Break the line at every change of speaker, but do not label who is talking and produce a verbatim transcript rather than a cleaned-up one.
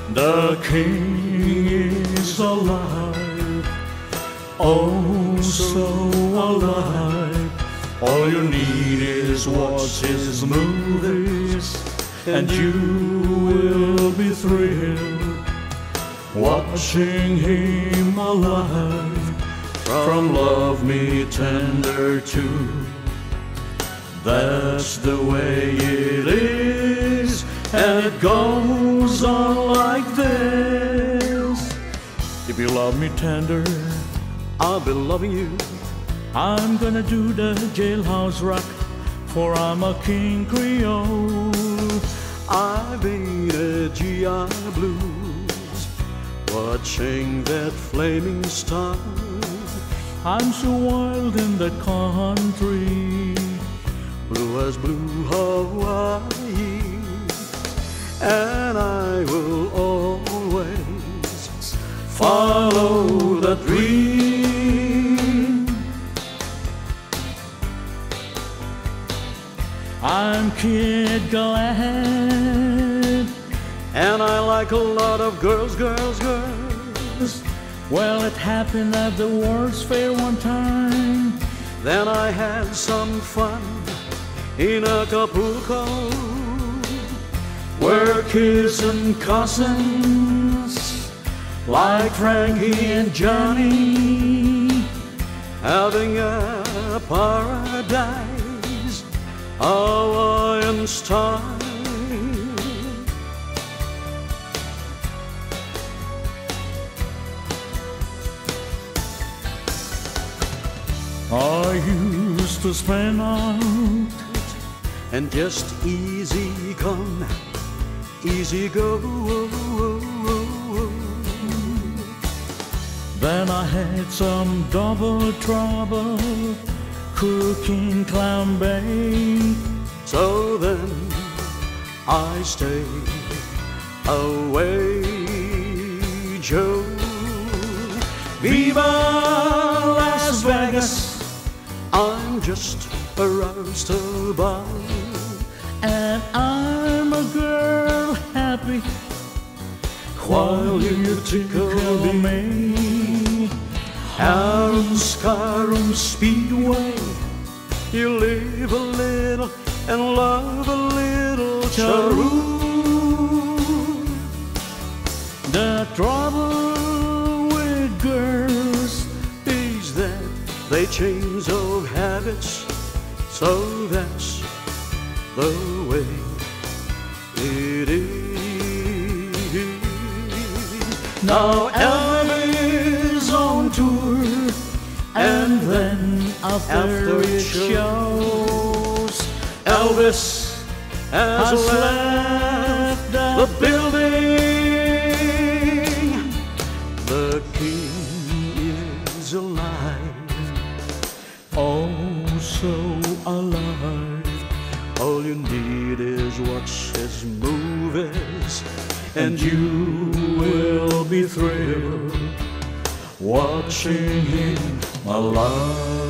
The King is alive, oh so alive. All you need is watch his movies, and you will be thrilled watching him alive. From Love Me Tender to That's the Way It Is, and it goes on like this. If you love me tender, I'll be loving you. I'm gonna do the jailhouse rock, for I'm a King Creole. I've been a G I blues, watching that flaming star. I'm so wild in that country, blue as blue Hawaii, and I will always follow that dream. I'm Kid Glad, and I like a lot of girls, girls, girls. Well, it happened at the World's Fair one time. Then I had some fun in Acapulco, we're kissing cousins like Frankie and Johnny, having a paradise Hawaiian style. I used to spend out and just easy come, easy go. Then I had some double trouble cooking clam bake, so then I stayed away, Joe. Viva Las Vegas, I'm just a roustabout, and I'm a girl happy while you tickle me. Harum Scarum Speedway, you live a little and love a little, Charoo. The trouble with girls is that they change of habits, so that's the way it is. Now Elvis on tour, and then after, after it shows, Elvis has, has left the building. The King is alive, oh so alive. All you need is watch his movies, and you will be thrilled watching him alive.